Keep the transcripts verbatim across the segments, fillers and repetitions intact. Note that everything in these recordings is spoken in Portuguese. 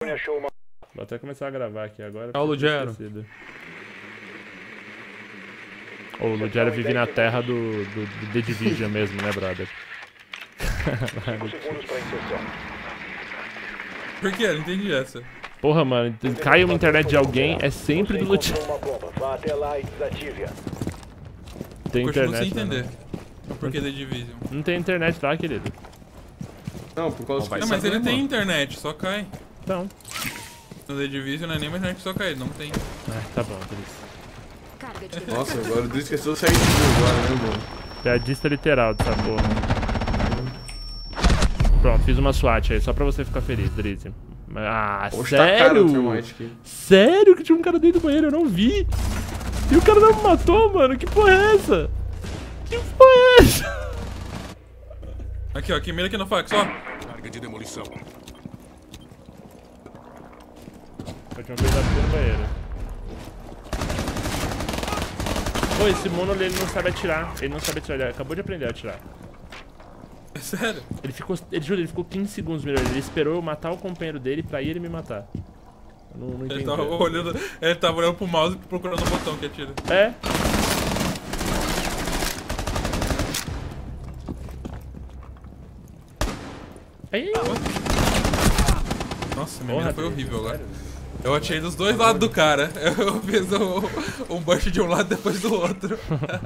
Vou até começar a gravar aqui agora. Olha o Lugero. Ô, o Lugero vive na terra do, do, do The Division mesmo, né, brother? Por que? Eu não entendi essa. Porra, mano, cai uma internet de alguém, é sempre do Lugero. Tem Continuo internet, sem entender. né? Por que The Division? Não tem internet lá, querido. Não, por causa Não, que... mas ele tem internet, só cai. Então. No The Division não é nem mais internet que só cai, não tem. Ah, tá bom, por isso. Nossa, agora o Driz esqueceu de sair de agora, né, mano? Piadista literal dessa porra. Pronto, fiz uma SWAT aí, só pra você ficar feliz, Drizzy. Ah, Poxa, tá caro o sério? termite aqui. Sério que tinha um cara dentro do banheiro, eu não vi. E o cara não me matou, mano, que porra é essa? Que porra é essa? Aqui, ó, aqui, mira aqui no fax, ó. Carga de demolição. Eu tinha uma coisa aqui no banheiro. Pô, esse mono ele não sabe atirar. Ele não sabe atirar, ele acabou de aprender a atirar. É sério? Ele ficou, ele, juro, ele ficou quinze segundos melhor. Ele esperou eu matar o companheiro dele pra ele me matar. Eu não, não entendi. Ele tava olhando, ele tava olhando pro mouse e procurando o botão que atira. É? Aí, Nossa, minha porra, mira foi Drizzy, horrível agora. sério? Eu atirei dos dois lados do cara. Eu fiz um, um burst de um lado depois do outro.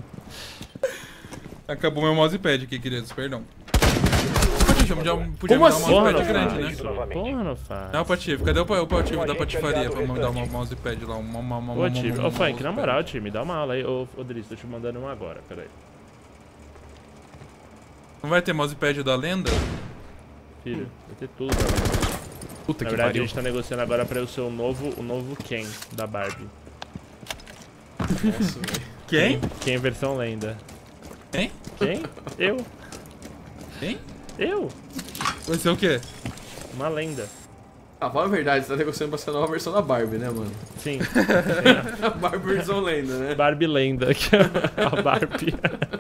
Acabou meu mousepad aqui, queridos, perdão. Podia me dar um, podia Como me dar um assim? mousepad Porra, grande, não né? faz. Porra, não faz. Não, Patife, cadê o, o Patife da patifaria pra me dar um mousepad lá? Uma, uma, uma, Ô, time, uma, ô, Funk, na mousepad. moral, time, dá uma aula aí. Ô, ô Driz, tô te mandando uma agora, peraí. Não vai ter mousepad da lenda? Filho, vai ter tudo, cara. Puta Na que verdade, a pariu. gente tá negociando agora pra eu ser o novo, o novo Ken da Barbie. Nossa, velho. Quem? Ken versão lenda. Quem? Quem? Eu. Quem? Eu. Vai ser o quê? Uma lenda. Ah, fala a verdade, você tá negociando pra ser a nova versão da Barbie, né, mano? Sim. A Barbie versão lenda, né? Barbie lenda, que é a Barbie.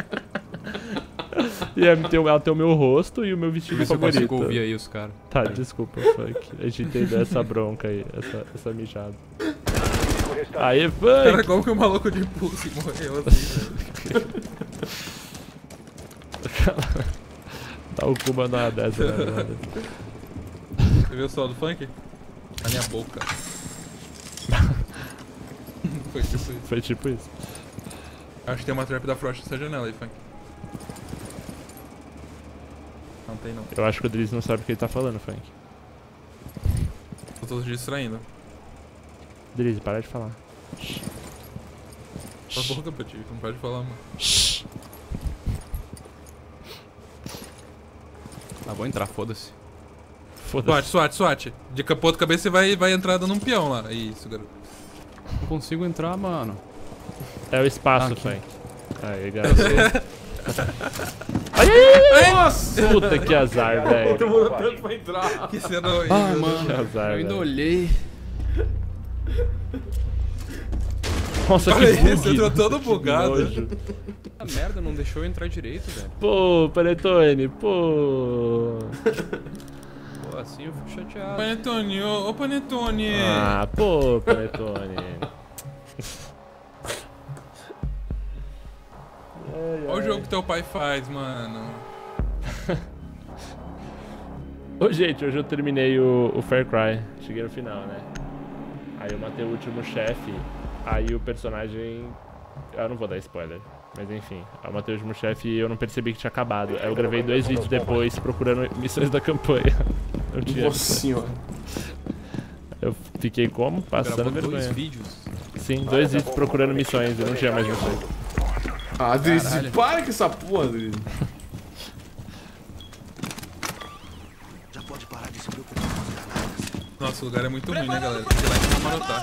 E ela tem, ela tem o meu rosto e o meu vestido Vê se eu favorito. consigo ouvir aí os caras. Tá, desculpa, Funk. A gente entendeu essa bronca aí, essa, essa mijada. Aí, Cara, Funk! como que o maluco de pulse morreu assim, velho? Dá o cu mandar uma dessa, né, brother? Você viu o sol do funk? Na minha boca. Foi tipo isso. Foi tipo isso. Acho que tem uma trap da Frost nessa janela aí, funk. Não tem não. Eu acho que o Driz não sabe o que ele tá falando, Funk. Tô todos distraindo. Driz, para de falar. Cala a boca, Patife, não pode falar, mano. Ah, vou entrar, foda-se. Foda-se. SWAT, SWAT, SWAT. De capô de cabeça você vai, vai entrar dando um peão lá. Isso, garoto. Não consigo entrar, mano. É o espaço, Ah, aqui. Funk. Aí, garoto. Ai, ai, ai, Nossa! puta que azar, velho. Demorou tanto pra entrar. Que cena horrível. Ah, Que mano. azar, Eu ainda velho. olhei. Nossa, Olha que isso, bug. entrou todo Que bugado. nojo. A merda, não deixou eu entrar direito, velho. Pô, Panetone, pô. Pô, assim eu fico chateado. Panetone, ô, ô Panetone. Ah, pô, Panetone. Olha o jogo que teu pai faz, mano. Ô, gente, hoje eu terminei o, o Far Cry. Cheguei no final, né? Aí eu matei o último chefe. Aí o personagem... Eu não vou dar spoiler. Mas enfim, eu matei o último chefe e eu não percebi que tinha acabado. Aí eu gravei dois vídeos depois procurando missões da campanha. Não tinha. Nossa senhora. Eu fiquei como? Passando Gravou vergonha. dois vídeos. Sim, dois vídeos procurando missões e não tinha mais missões. Ah, Driz, Caralho. para com essa porra, Driz. Já pode parar de se preocupar com as granadas. Nossa, o lugar é muito ruim, né, galera? Tem que ir lá e marotar.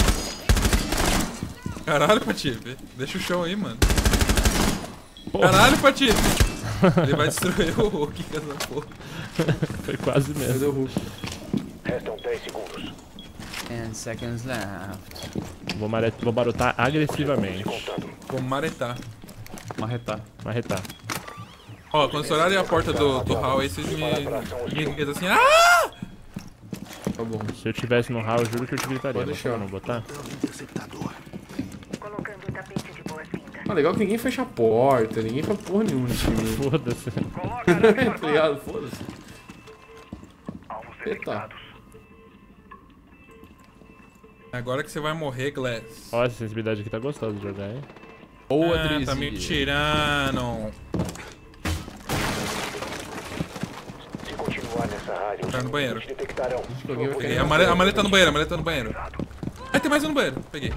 Caralho, Patife. Deixa o chão aí, mano. Caralho, Patife. Ele vai destruir o Hulk com essa porra. Foi quase mesmo. Cadê o Hulk? Restam dez segundos. ten seconds left. Vou, mare... Vou barotar agressivamente. Vou maretar. Marretar. Marretar. Ó, quando estourarem a porta do, do hall aí, vocês me, me gritam assim, ah! Tá bom. Se eu tivesse no H A U, eu juro que eu te gritaria. Pode Mas deixar. como não botar? Plano interceptador. Colocando o tapete de boas-vindas. Ah, legal que ninguém fecha a porta, ninguém faz porra nenhuma nesse time. Foda-se. Tá ligado? Foda-se. Eita. Agora que você vai morrer, Glass. Ó, essa sensibilidade aqui tá gostosa de jogar, hein? Boa, Ah, Drizzy. tá me tirando. Se continuar nessa área, os Tá no banheiro. inimigos detectarão. Acho que alguém vai Peguei. querer A maleta, a maleta tá no banheiro, a maleta tá no banheiro. Ai, tem mais um no banheiro. Peguei.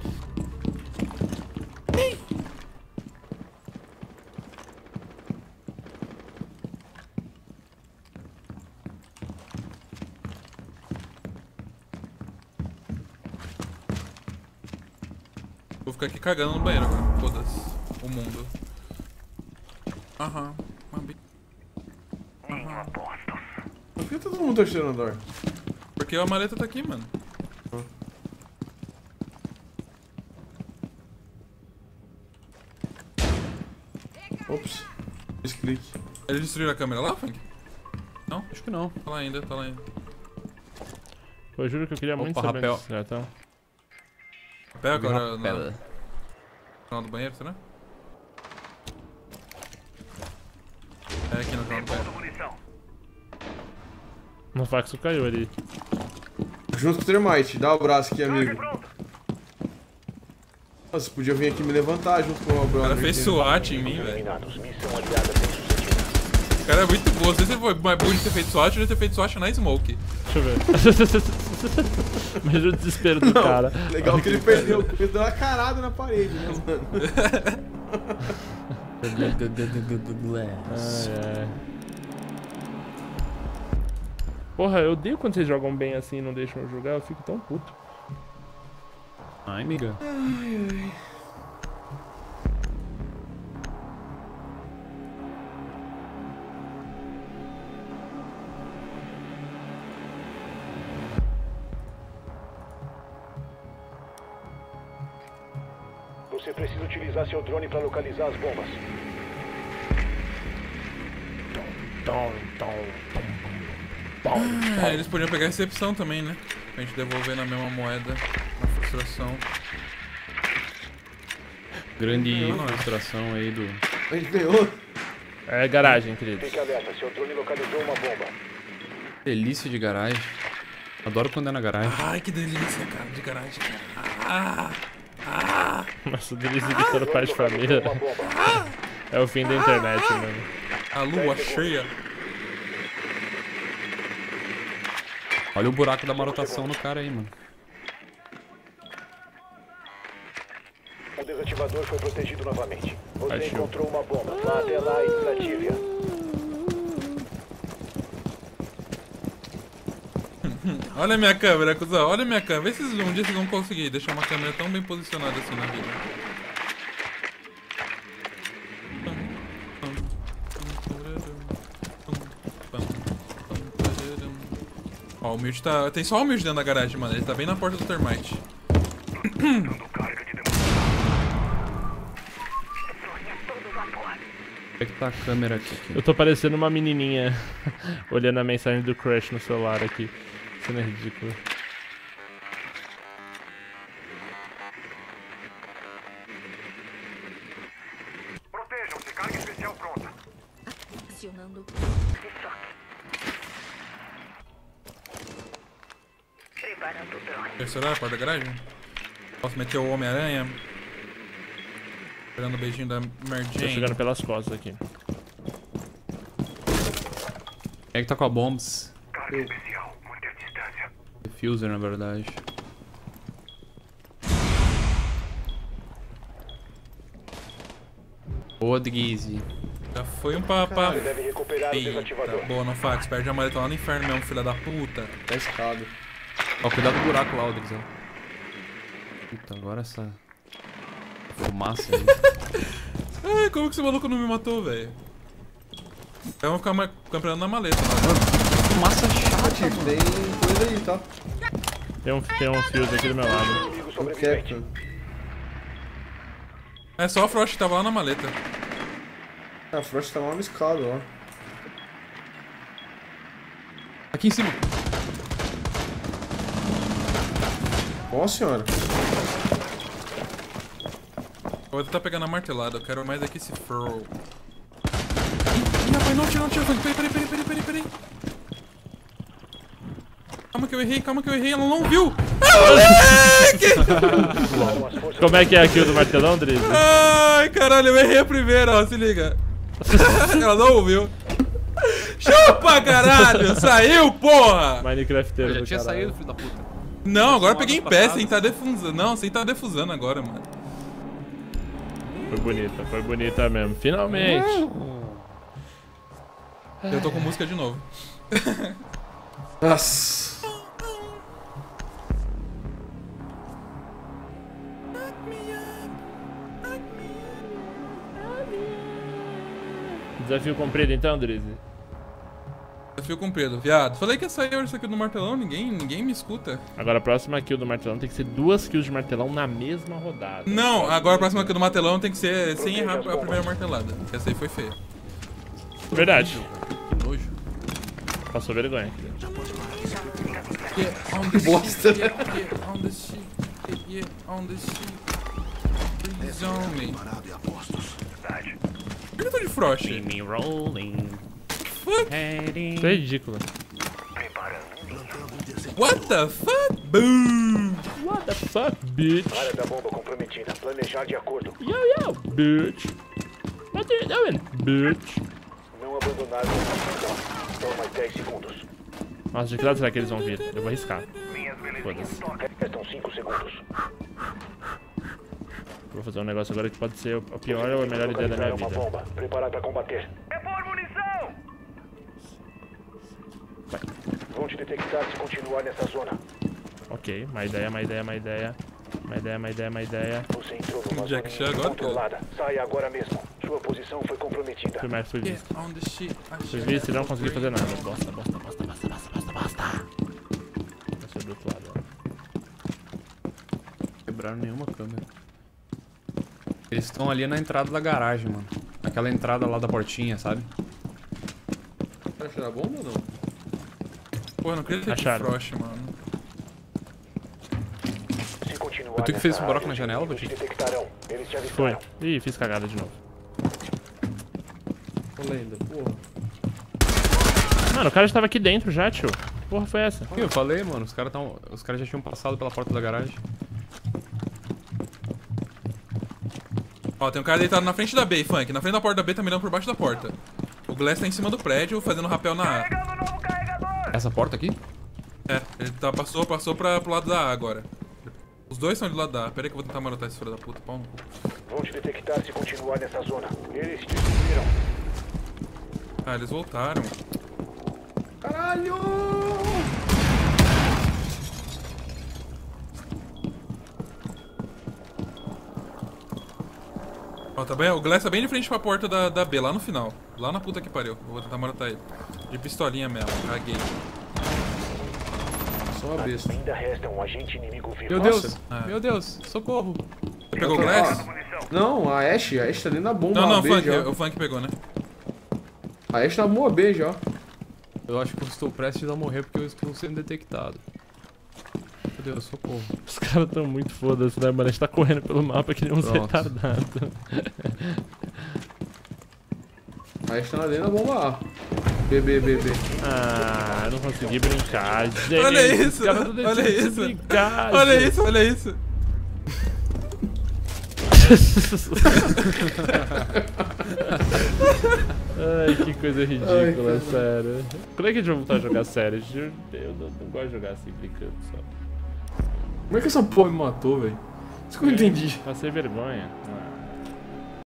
Vou ficar aqui cagando no banheiro agora. Foda-se. O mundo. Aham. Uma bi- Aham. Por que todo mundo tá tirando andar? Porque a maleta tá aqui, mano. Ops. Desclique. Eles destruíram a câmera lá, Funk? Acho que não. Tá lá ainda, tá lá ainda. Pô, eu juro que eu queria muito Opa, saber rapel. disso, né, tá? Pega agora Pela. no final do banheiro, será? É aqui no final do banheiro. No Faxo caiu ali. Junto com o Termite, dá o braço aqui, amigo. Nossa, você podia vir aqui me levantar junto com o O brother. cara fez aqui. SWAT em mim, velho. Eliminados. Missão aliada bem-sucedida. O cara é muito bom. Se você foi mais burro de ter feito SWAT, eu já ter feito SWAT na Smoke. Deixa eu ver. Imagina o desespero do cara. Legal que ele perdeu, ele deu uma carada na parede, né, mano? Ai, ai. Porra, eu odeio quando vocês jogam bem assim e não deixam eu jogar, eu fico tão puto. Ai, amiga. Você precisa utilizar seu drone para localizar as bombas. É, eles podiam pegar a recepção também, né? Pra gente devolver na mesma moeda. Na frustração. Grande frustração aí do... A gente ganhou. É garagem, queridos. Fique alerta, seu drone localizou uma bomba. Delícia de garagem. Adoro quando é na garagem. Ai, que delícia, cara, de garagem, cara. Ah, Nossa, delícia de todo pai de família. Uma bomba. É o fim da internet, mano. a lua cheia. Olha o buraco da marotação no cara aí, mano. O desativador foi protegido novamente. Você Achou. encontrou uma bomba. Vá até lá e desative-a. Olha a minha câmera, cuzão. Olha a minha câmera. Vê se um dia vocês vão conseguir deixar uma câmera tão bem posicionada assim na vida. Ó, o Milt tá... Tem só o Milt dentro da garagem, mano. Ele tá bem na porta do Termite. Como é que tá a câmera aqui? aqui? Eu tô parecendo uma menininha olhando a mensagem do crush no celular aqui. Isso não é ridículo. Protejam-se, carga especial pronta. Acionando. Preparando o drone. Terceiro a porta da garagem? Posso meter o Homem-Aranha? Esperando o beijinho da Mary Tô Jane. chegando pelas costas aqui. Quem é que tá com a bombs? Carga especial, manter distância. Diffuser, na verdade. Boa, Drizzy. Já foi um papá. Você deve recuperar o Eita, desativador. boa, não fax. Perde a maleta lá no inferno mesmo, filha da puta. Tá escado. Ó, cuidado com o buraco lá, Drizzy. Puta, agora essa fumaça aí. Ai, como que esse maluco não me matou, velho? Eu vou ficar ma- campeando na maleta. Né? Fumaça chata, Tipo, tem coisa aí, tá? Tem um, tem um fuse aqui do meu lado. Inimigo O sobrevivente. Captain. É só o Frost que tava lá na maleta. Ah, a Frost tá lá no escado, ó. Aqui em cima. Nossa senhora. Eu vou tentar pegar na martelada, eu quero mais aqui esse furl. Ih, rapaz, não tira, não tira. Peraí, peraí, peraí, peraí, peraí, peraí. Calma que eu errei, calma que eu errei, ela não viu. Ah, moleque! Como é que é a kill do martelão, Drizzy? Ai, caralho, eu errei a primeira, ó, se liga. Ela não ouviu. Chupa, caralho! Saiu, porra! Minecrafteiro Eu já do tinha caralho. saído, filho da puta. Não, agora eu peguei em pé, passadas. sem tá defusando. Não, sem tá defusando agora, mano. Foi bonita, foi bonita mesmo. Finalmente! Eu tô com música de novo. Nossa. Desafio cumprido então, Drizzy? Desafio cumprido, viado. Falei que ia sair isso aqui do martelão, ninguém, ninguém me escuta. Agora a próxima kill do martelão tem que ser duas kills de martelão na mesma rodada. Não, agora a próxima aqui do martelão tem que ser sem errar a primeira martelada. Porque essa aí foi feia. Verdade. Que nojo. Passou vergonha. Yeah, on the bosta. shit, yeah, yeah, on the shit, yeah, yeah, on the shit. Please on me. Parado e a postos. Por que eu tô de frost? Me rolling. Fuck? Isso é ridículo. What the fuck? Boom! What the fuck, bitch? Área da bomba comprometida. Planejar de acordo. Yo, yo, bitch. What are you doing, bitch? Não abandonar a posição. Só mais dez segundos. Nossa, de que lado será que eles vão vir? Eu vou arriscar. Foda-se. Restam cinco segundos. Vou fazer um negócio agora que pode ser a pior ou a melhor ideia da minha Localizar uma vida. bomba. Preparar para combater. Repor munição! Vai. Vão te detectar se continuar nessa zona. Ok, má ideia, má ideia, má ideia. Má ideia, má ideia, má ideia. Você entrou numa Jack zona Chan agora, controlada. Saia agora mesmo. Sua posição foi comprometida. Fui mais, fui Yeah, visto. on the shit. Fui visto e não consegui fazer nada. Bosta, bosta, bosta, bosta, bosta, bosta, bosta. Vai ser do outro lado, ó. Quebraram nenhuma câmera. Eles estão ali na entrada da garagem, mano. Naquela entrada lá da portinha, sabe? Acharam a bomba ou não? Pô, eu não queria ter de Acharam. frost, mano. Se continuar Eu tenho que fazer esse nessa buraco área, na janela, os inimigos Batinho? te detectarão. Eles te Foi. avisaram. Ih, fiz cagada de novo. Ô, lenda, porra. Mano, o cara estava aqui dentro já, tio. Que porra foi essa? Ih, eu falei, mano, os caras tão... os caras já tinham passado pela porta da garagem. Ó, tem um cara deitado na frente da B, Funk. Na frente da porta da B, tá mirando por baixo da porta. O Glass tá em cima do prédio, fazendo rapel na A. Pegando novo carregador! Essa porta aqui? É, ele tá, passou, passou pra, pro lado da A agora. Os dois são de lado da A. Pera aí que eu vou tentar marotar esse filho da puta. Pau no cu. Vão te detectar se continuar nessa zona. Eles te descobriram. Ah, eles voltaram. Caralho! Ó, tá bem? O Glass tá bem de frente pra porta da, da B, lá no final. Lá na puta que pariu. Eu vou tentar marotar ele. De pistolinha mesmo, caguei. Só uma besta. Ainda resta um agente inimigo vivo. Meu Nossa. Deus! Ah. Meu Deus! Socorro! Você pegou o tô- Glass? Não, a Ashe, a Ashe tá dentro da bomba Não, não, A B Funk. já. O Funk pegou, né? A Ashe tá na bomba B já. Eu acho que eu estou prestes a morrer porque eu estou sendo detectado. Meu Deus, socorro. Os caras tão muito foda-se, né, mano? A gente tá correndo pelo mapa que nem uns Pronto. retardados. A Ashe tá na dentro da bomba A. B, B, B, B. Ah, não consegui brincar, gente. Olha Os isso, caras não olha deixam de isso. brincar, Olha gente. isso, olha isso. Ai, que coisa ridícula, Ai, cara. sério. Quando é que a gente vai voltar a jogar sério? Eu, eu não, não gosto de jogar assim, brincando só. Como é que essa porra me matou, velho? Isso que eu não entendi. Passei vergonha. Ah.